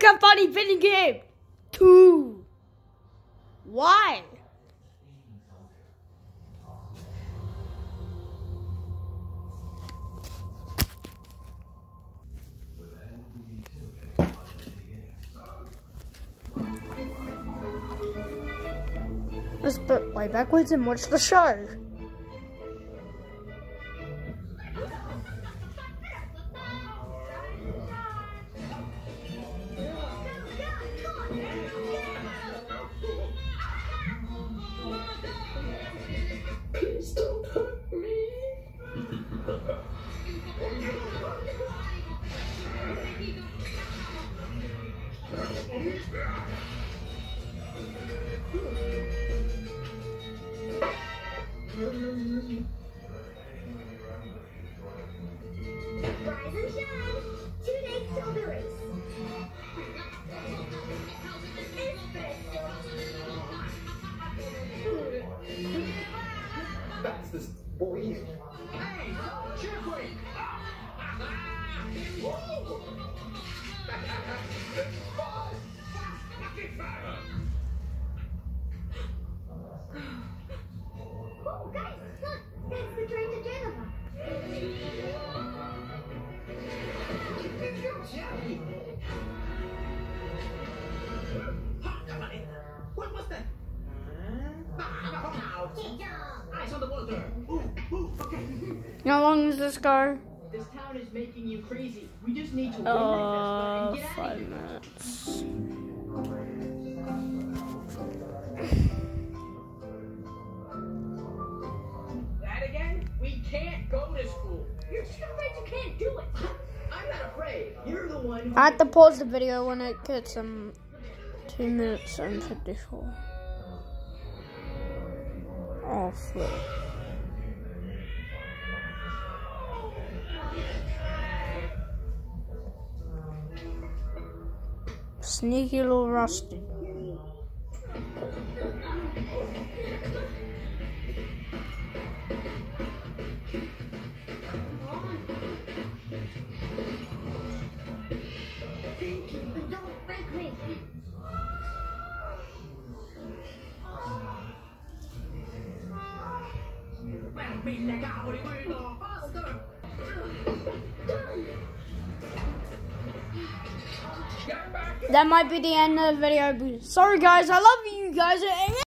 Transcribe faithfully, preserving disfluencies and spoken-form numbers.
a funny video game. Two. Why? Let's put way backwards and watch the show. Please don't hurt me. Rise and shine. Two-day strawberries. That's this boy. Hey, cheer quick. Oh, guys, look. It's the train to Jennifer. What was that? Eyes on the water. Ooh, ooh, okay. How long does this go? This town is making you crazy. We just need to win Uh, this and get out of five here. minutes. That again? We can't go to school. You're too afraid you can't do it. I'm not afraid. You're the one who... I have to pause the video when it gets um two minutes and fifty-four. Oh flip. Sneaky little Rusty. Don't break me. That might be the end of the video. Sorry guys, I love you guys.